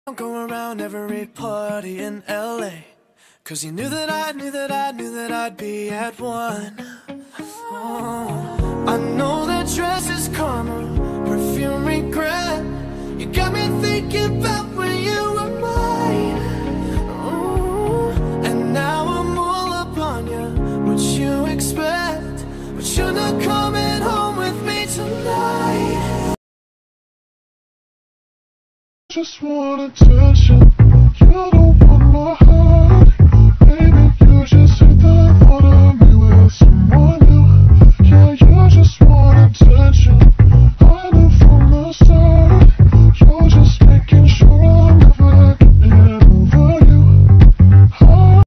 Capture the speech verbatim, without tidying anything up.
Go around every party in L A, cause you knew that I knew that I knew that I'd be at one. Oh, I know that dress is karma, perfume regret. You got me thinking about when you were mine. Oh, and now I'm all up on you, what you expect, but you're not coming home with me tonight. Just want attention, you don't want my heart.